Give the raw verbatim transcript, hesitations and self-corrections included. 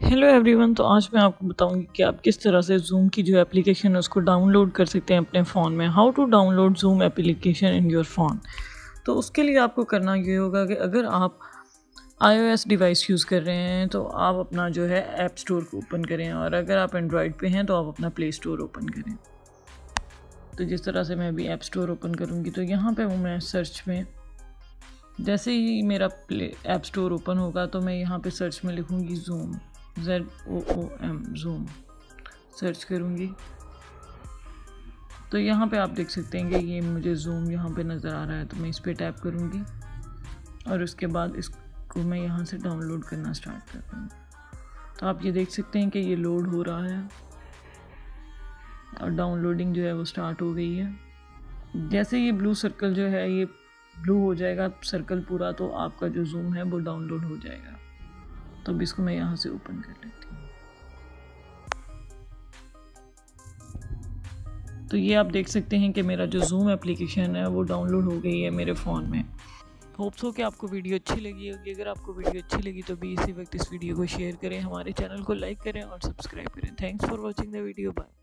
Hello everyone. तो आज मैं आपको बताऊंगी कि आप किस तरह से जूम की जो एप्लीकेशन है उसको डाउनलोड कर सकते हैं अपने फ़ोन में। How to download Zoom application in your phone. तो उसके लिए आपको करना ये होगा कि अगर आप आईओएस डिवाइस यूज़ कर रहे हैं तो आप अपना जो है ऐप स्टोर को ओपन करें, और अगर आप एंड्रॉयड पे हैं तो आप अपना प्ले स्टोर ओपन करें। तो जिस तरह से मैं अभी ऐप स्टोर ओपन करूँगी तो यहाँ पर वो मैं सर्च में, जैसे ही मेरा प्ले ऐप स्टोर ओपन होगा तो मैं यहाँ पे सर्च में लिखूँगी Zoom, Z O O M Zoom search करूँगी। तो यहाँ पे आप देख सकते हैं कि ये मुझे जूम यहाँ पे नज़र आ रहा है, तो मैं इस पर टैप करूँगी और उसके बाद इसको मैं यहाँ से डाउनलोड करना स्टार्ट कर दूँगी। तो आप ये देख सकते हैं कि ये लोड हो रहा है और डाउनलोडिंग जो है वो स्टार्ट हो गई है। जैसे ये ब्लू सर्कल जो है ये ब्लू हो जाएगा सर्कल पूरा, तो आपका जो जूम है वो डाउनलोड हो जाएगा। तो अब इसको मैं यहाँ से ओपन कर लेती हूँ। तो ये आप देख सकते हैं कि मेरा जो जूम एप्लीकेशन है वो डाउनलोड हो गई है मेरे फ़ोन में। होप्स हो कि आपको वीडियो अच्छी लगी होगी। अगर आपको वीडियो अच्छी लगी तो भी इसी वक्त इस वीडियो को शेयर करें, हमारे चैनल को लाइक करें और सब्सक्राइब करें। Thanks for watching the video. Bye.